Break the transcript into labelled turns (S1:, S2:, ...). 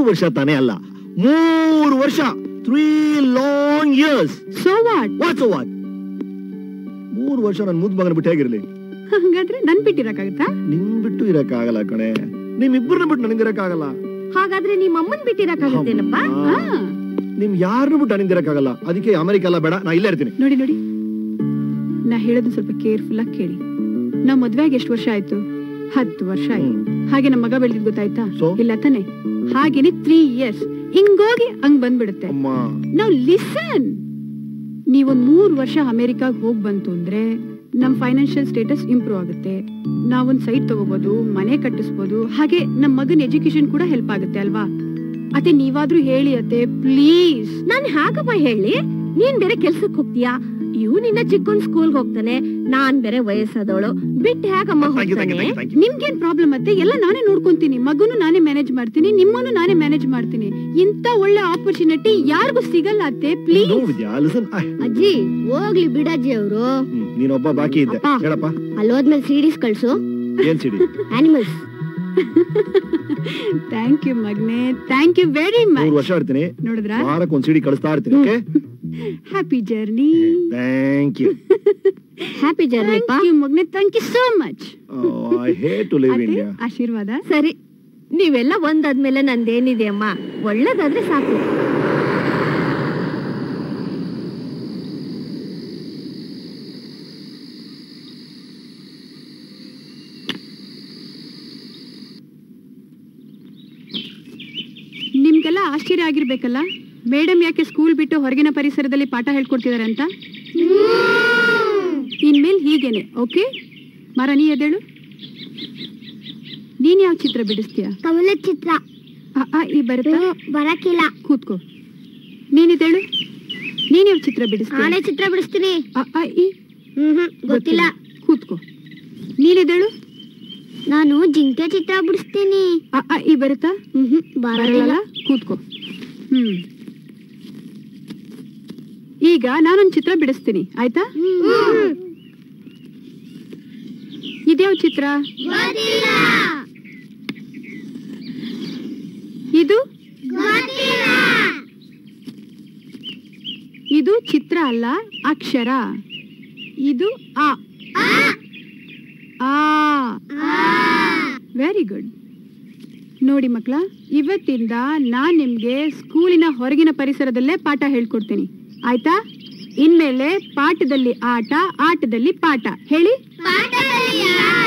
S1: ವರ್ಷ ತಾನೇ ಅಲ್ಲ, 3 ವರ್ಷ, 3 long years.
S2: So what?
S1: What so what? 3 ವರ್ಷ ನನ್ನ ಮುದ್ದು ಮಗನ ಬಿಟ್ಟು ಹೇಗಿರ್ಲಿ?
S2: ಹಾಗಾದ್ರೆ ನನ್ ಬಿಟ್ಟಿರಕ್ಕಾಗತ್ತಾ?
S1: ನಿನ್ ಬಿಟ್ಟು ಇರಕ್ಕಾಗಲ್ಲ ಕಣೆ, ನಿಮ್ಮಿಬ್ಬರನ್ನ ಬಿಟ್ಟು ನನಗಿರಕ್ಕಾಗಲ್ಲ.
S3: ಹಾಗಾದ್ರೆ ನಿಮ್ಮ ಅಮ್ಮನ್ ಬಿಟ್ಟಿರಕ್ಕಾಗತ್ತೇನಪ್ಪ?
S1: ನಿಮ್ ಯಾರನ್ನು ಬಿಟ್ಟು ನನಗಿರಕ್ಕಾಗಲ್ಲ. ಅದಕ್ಕೆ ಅಮೆರಿಕ ಎಲ್ಲ ಬೇಡ, ನಾ ಇಲ್ಲೇ ಇರ್ತೀನಿ.
S2: ನೋಡಿ ನೋಡಿ, ನಾ ಹೇಳೋದು ಸ್ವಲ್ಪ ಕೇರ್ಫುಲ್ ಆಗಿ ಕೇಳಿ. ನಾವ್ ಮದ್ವೆಗೆ ಎಷ್ಟು ವರ್ಷ ಆಯ್ತು? 10 ವರ್ಷ ಆಯ್ತು. ಹಾಗೆ ನಮ್ಮ ಮಗ ಬೆಳೆದಿದ್ ಗೊತ್ತಾಯ್ತಾ? ಇಲ್ಲ ತಾನೆ? ಹಾಗೇನೆ 3 years ಹಿಂಗೋಗಿ ಹಂಗ್ ಬಂದ್ಬಿಡುತ್ತೆ. ನಾವ್ ಲಿಸನ್, ನೀವೊಂದ್ 3 ವರ್ಷ ಅಮೆರಿಕಾಗ್ ಹೋಗ್ ಬಂತು ಅಂದ್ರೆ ನಮ್ ಫೈನಾನ್ಷಿಯಲ್ ಸ್ಟೇಟಸ್ ಇಂಪ್ರೂವ್ ಆಗುತ್ತೆ. ನಾವೊಂದ್ ಸೈಟ್ ತಗೋಬಹುದು, ಮನೆ ಕಟ್ಟಿಸ್ಬೋದು, ಹಾಗೆ ನಮ್ ಮಗನ್ ಎಜುಕೇಶನ್ ಕೂಡ ಹೆಲ್ಪ್ ಆಗುತ್ತೆ ಅಲ್ವಾ? ಅತ್ತೆ ನೀವಾದ್ರೂ ಹೇಳಿ ಅತ್ತೆ ಪ್ಲೀಸ್.
S3: ನಾನ್ ಹಾಗಪ್ಪ ಹೇಳಿ, ನೀನ್ ಬೇರೆ ಕೆಲ್ಸಕ್ ಹೋಗ್ತೀಯಾ, ಇವ್ನಿನ್ನ ಚಿಕ್ಕನ್ ಸ್ಕೂಲ್ ಹೋಗ್ತಾನೆ, ನಾನ್ ಬೇರೆ ವಯಸ್ಸಾದವಳು, ಬಿಟ್ಟು ಹೇಗಮ್ಮ ಹೋಗ್ತಾನೆ?
S2: ನಿಮ್ಗೇನ್ ಪ್ರಾಬ್ಲಮ್ ಅತ್ತೆ? ಎಲ್ಲ ನಾನೇ ನೋಡ್ಕೊಂತೀನಿ, ಮಗನು ನಾನೇ ಮ್ಯಾನೇಜ್ ಮಾಡ್ತೀನಿ, ನಿಮ್ಮನ್ನು ನಾನೇ ಮ್ಯಾನೇಜ್ ಮಾಡ್ತೀನಿ. ಇಂತ ಒಳ್ಳೆ ಆಪರ್ಚುನಿಟಿ ಯಾರಿಗೂ ಸಿಗಲ್ಲ ಅತ್ತೆ, ಪ್ಲೀಸ್.
S3: ಅಜ್ಜಿ ಹೋಗ್ಲಿ ಬಿಡಜ್ಜಿ ಅವರು.
S1: ನೀನೊಬ್ಬ ಬಾಕಿ ಇದ್ದೆ, ಹೇಳಪ್ಪ.
S3: ಅಲ್ಲೋದ್ಮೇಲೆ ಸೀರೀಸ್ ಕಳ್ಸು.
S1: ಏನ್ ಸಿಡಿ?
S3: ಆನಿಮಲ್ಸ್.
S2: ಥ್ಯಾಂಕ್ ಯು ಮಗ್ನೆ, ಥ್ಯಾಂಕ್ ಯು ವೆರಿ ಮಚ್.
S1: 3 ವರ್ಷ ಇರ್ತೀನಿ,
S2: ನೋಡಿದ್ರಾ?
S1: ವಾರಕ್ಕೆ ಒಂದು ಸಿಡಿ ಕಳಿಸ್ತಾ ಇರ್ತೀನಿ. Okay,
S2: happy journey.
S1: Thank you.
S3: Happy journey ಪಾ.
S2: ಥ್ಯಾಂಕ್ ಯು ಮಗ್ನೆ, thank you so much.
S1: I hate to live India.
S2: ಆಶೀರ್ವಾದ.
S3: ಸರಿ, ನೀವೆಲ್ಲ ಒಂದಾದ್ಮೇಲೆ ನಂದೇನಿದೆ ಅಮ್ಮ, ಒಳ್ಳೇದಾದ್ರೆ ಸಾಕು.
S2: ನಿಮ್ಗೆಲ್ಲ ಆಶ್ಚರ್ಯ ಆಗಿರ್ಬೇಕಲ್ಲ, ಮೇಡಮ್ ಯಾಕೆ ಸ್ಕೂಲ್ ಬಿಟ್ಟು ಹೊರಗಿನ ಪರಿಸರದಲ್ಲಿ ಪಾಠ ಹೇಳ್ಕೊಡ್ತಿದಾರೆ ಅಂತ. ಇನ್ಮೇಲೆ ಹೀಗೇನೆ, ಓಕೆ? ಮರ ನೀ ಎದ್ದೇಳು. ನೀನ್ ಯಾವ ಚಿತ್ರ ಬಿಡಿಸ್ತೀಯ?
S3: ಕಮಲ ಚಿತ್ರ.
S2: ಈ ಬರುತ್ತಾ?
S3: ಬರಕಿಲ್ಲ.
S2: ಕೂತ್ಕೋ. ನೀನಿದ್ದೇಳು. ನೀನ್ ಯಾವ ಚಿತ್ರ ಬಿಡಿಸ್ತೀಯ?
S3: ನಾನೇ ಚಿತ್ರ ಬಿಡಿಸ್ತೀನಿ.
S2: ಗೊತ್ತಿಲ್ಲ. ಕೂತ್ಕೋ. ನೀನಿದ್ದೇಳು.
S3: ನಾನು ಜಿಂಕೆ ಚಿತ್ರ ಬಿಡಿಸ್ತೀನಿ.
S2: ಈ ಬರುತ್ತಾ? ಬರಲ್ಲ. ಕೂತ್ಕೋ. ಈಗ ನಾನೊಂದು ಚಿತ್ರ ಬಿಡಿಸ್ತೀನಿ, ಆಯ್ತಾ? ಇದ್ಯಾವ ಚಿತ್ರ? ಇದು ಇದು ಚಿತ್ರ ಅಲ್ಲ, ಅಕ್ಷರ. ಇದು ಆ. Very good. ನೋಡಿ ಮಕ್ಕಳ, ಇವತ್ತಿಂದ ನಾನ್ ನಿಮ್ಗೆ ಸ್ಕೂಲಿನ ಹೊರಗಿನ ಪರಿಸರದಲ್ಲೇ ಪಾಠ ಹೇಳ್ಕೊಡ್ತೀನಿ, ಆಯ್ತಾ? ಇನ್ಮೇಲೆ ಪಾಠದಲ್ಲಿ ಆಟ, ಆಟದಲ್ಲಿ ಪಾಠ. ಹೇಳಿ.